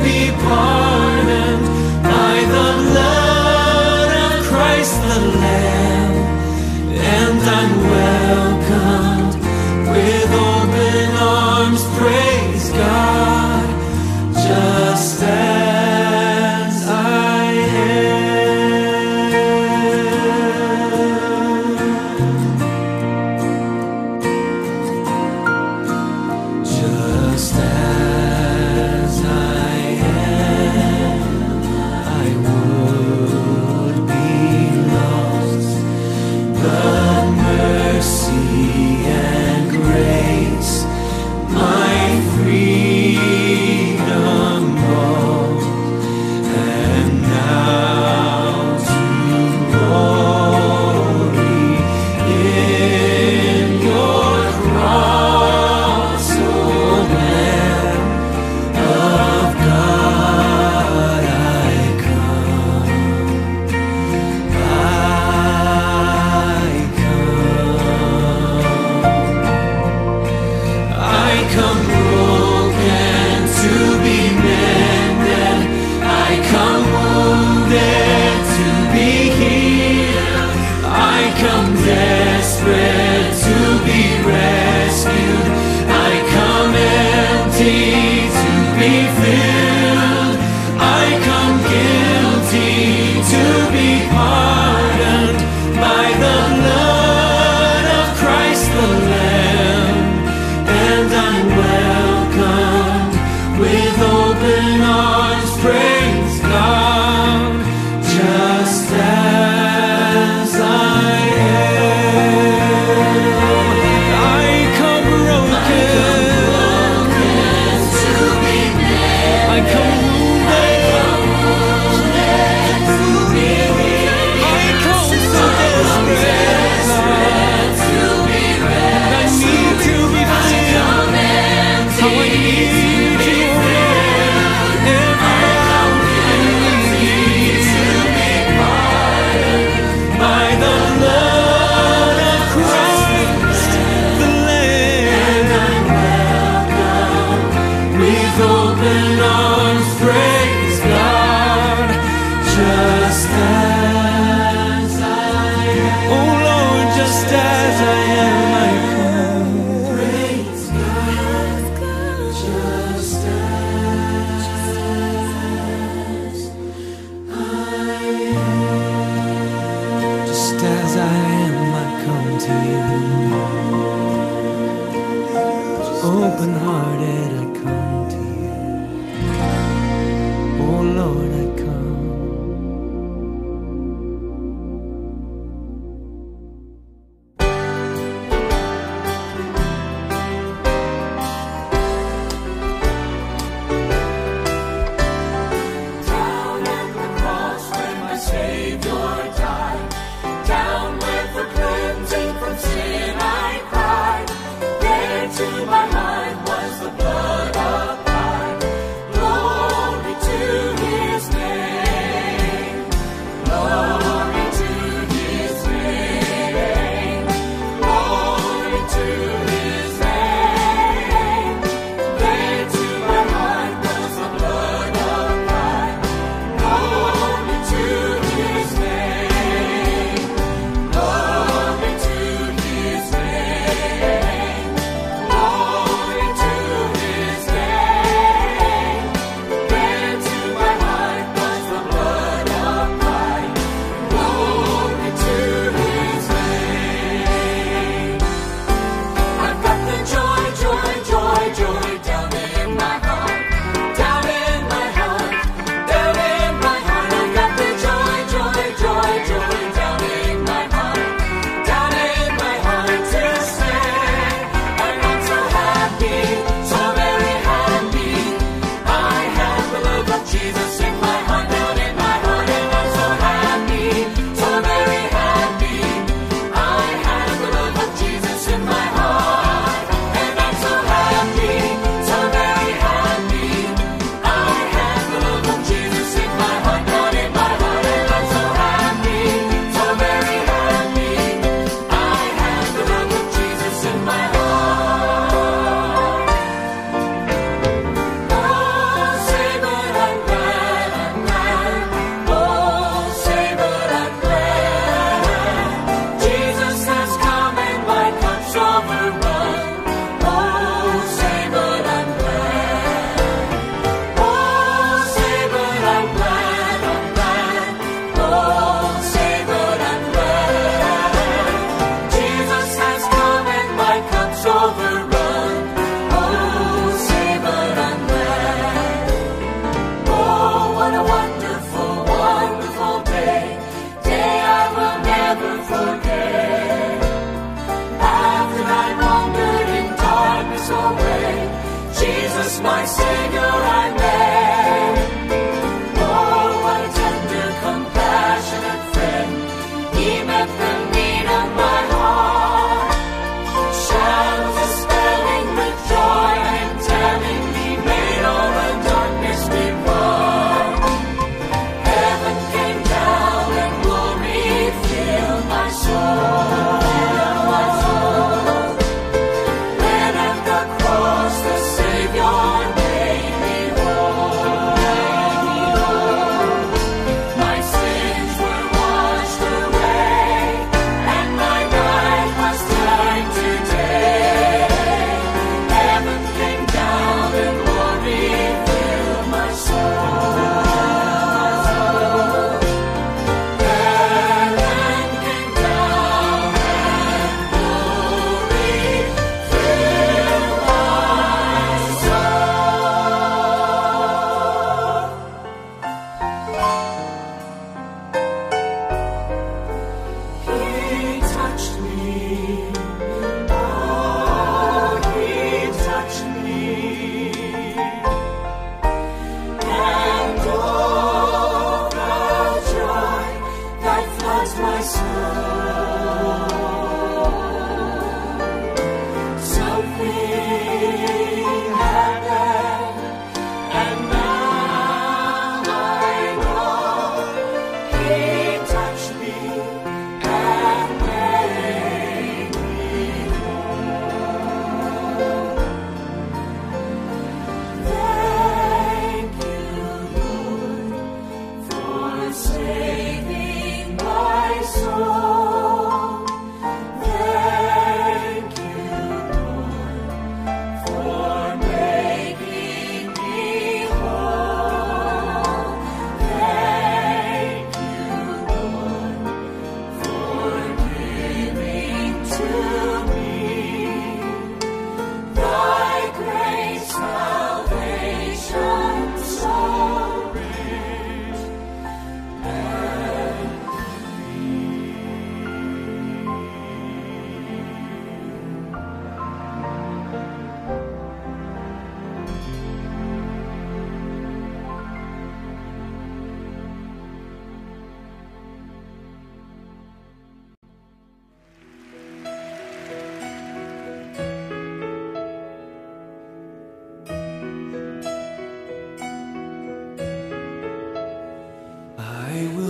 be pardoned by the blood of Christ the Lamb, and I'm welcomed with open arms. Praise God, just as I am. Just as I am, I would be lost, but mercy and grace my freedom bought, and now to glory in your cross, O Lamb of God, I come, I come broken to be mended. I come wounded to be healed. I come desperate to be rescued. I come empty to be filled. I come guilty to be pardoned by the blood of Christ the Lamb, and I'm welcomed with open arms. Praise God, just as I am. I come broken to be made. I come wounded to be healed. I come so desperate to be rescued. I need to be filled. How I need you, and I come guilty to be pardoned by the blood of Christ the Lamb, and I'm welcome with open arms. Praise God, just as I am. Oh Lord, just as I am, I come. Praise God, just as I am. Just as I am, I come to you. Open hearted, I come to you. Oh Lord, I come. Down at the cross when my Savior died, down where for cleansing from sin I cried, there to my mind was the blood applied. Glory to His name.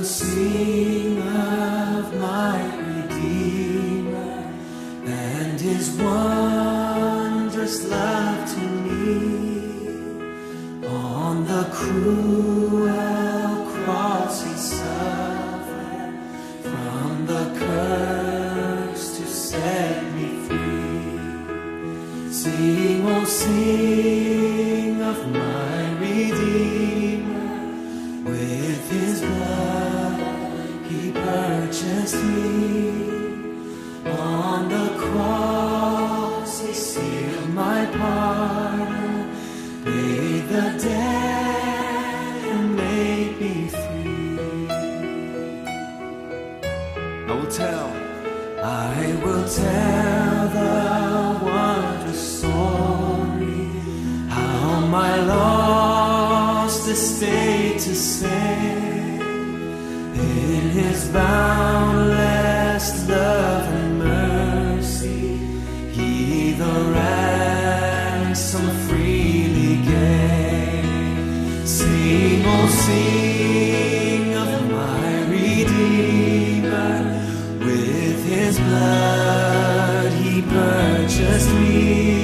will sing of my Redeemer and His wondrous love to me. On the cruel cross He suffered from the curse to set me free. Sing, oh sing of my Redeemer, with His blood He purchased me. On the cross He sealed my pardon, paid the debt and made me free. I will tell the wondrous story, how my lost estate to save. In His boundless love and mercy, He the ransom freely gave. Sing, oh sing of my Redeemer, with His blood He purchased me.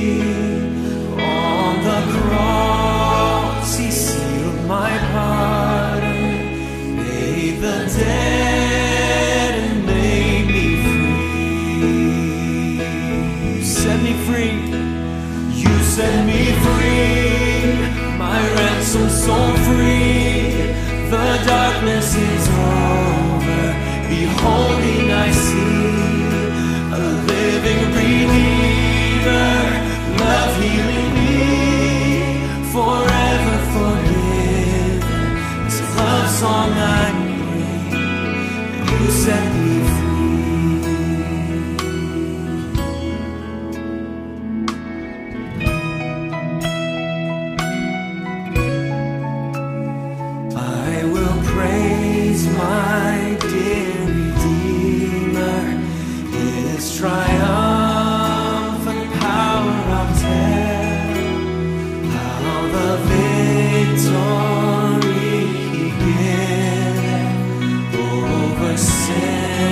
On the cross He sealed my pardon, paid the debt and made me free. You set me free, You set me free, my ransom soul free. The darkness is over, beholding I see a living Redeemer, love healing me, forever forgiven. It's a love song I bring, You set me free. I will praise my dear Redeemer, His triumphant power I'll tell, how the victory He gave over sin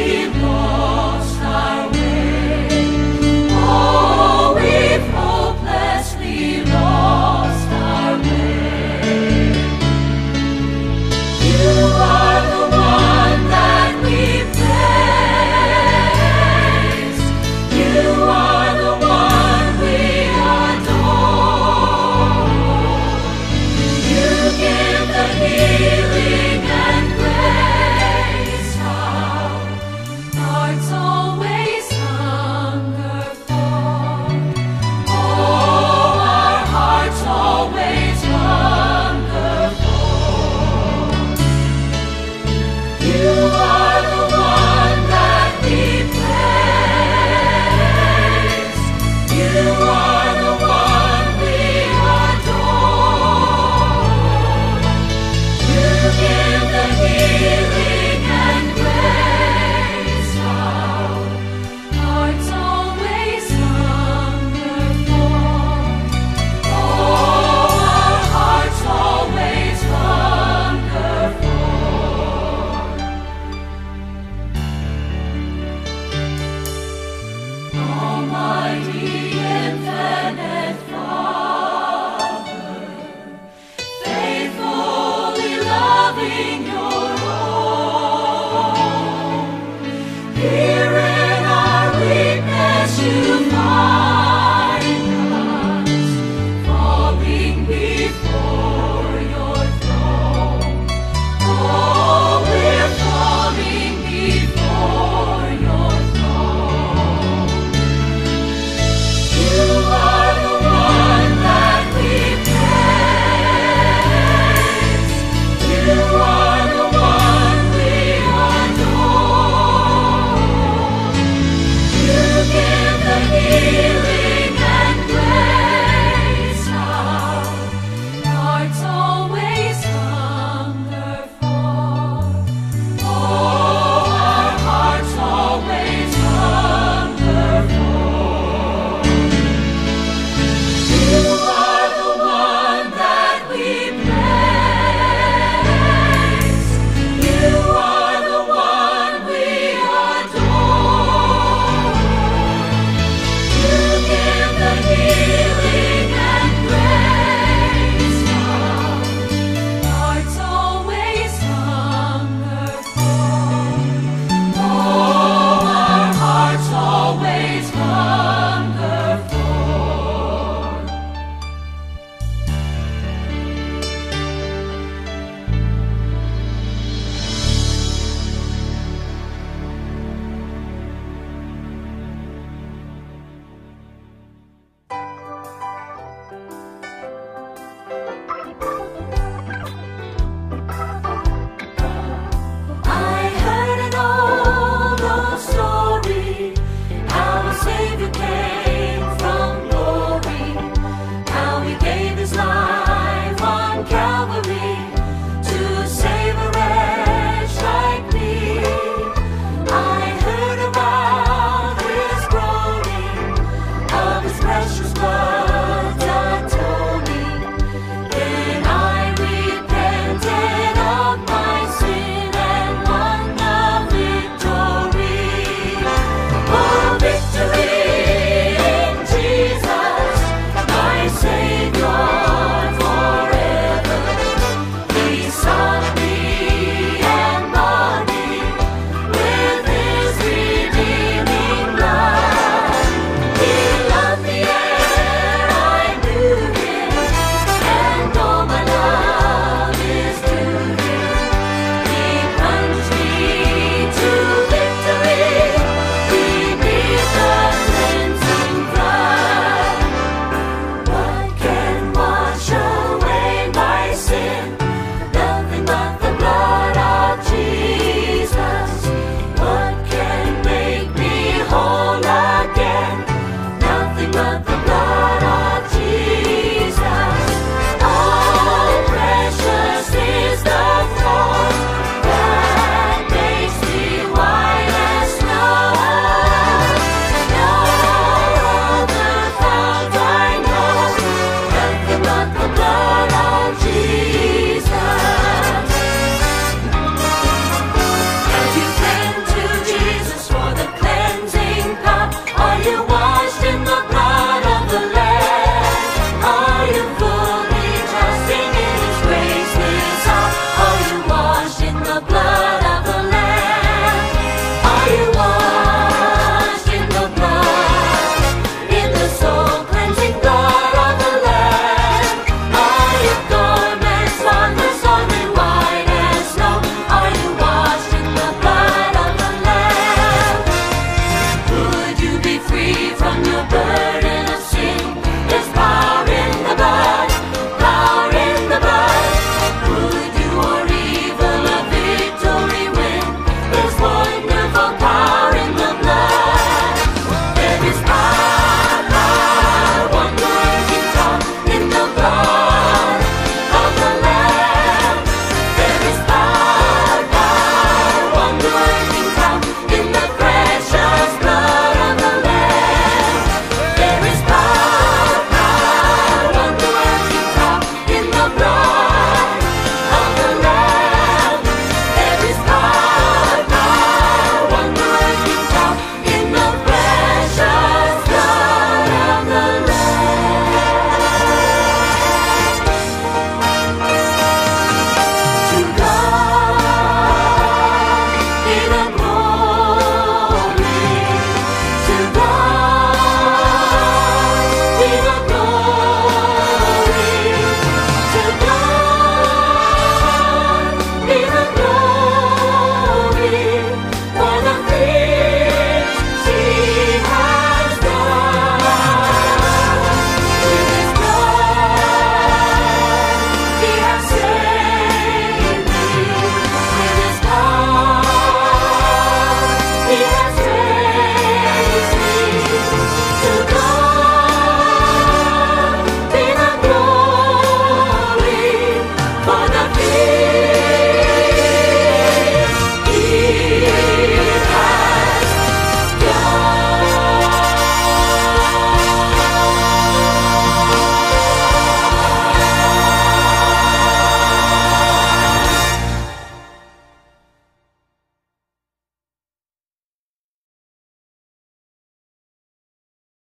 we've lost our way. Oh, we've hopelessly lost our way. You are the one that we praise. You are the one we adore. You give the healing and grace. Our hearts all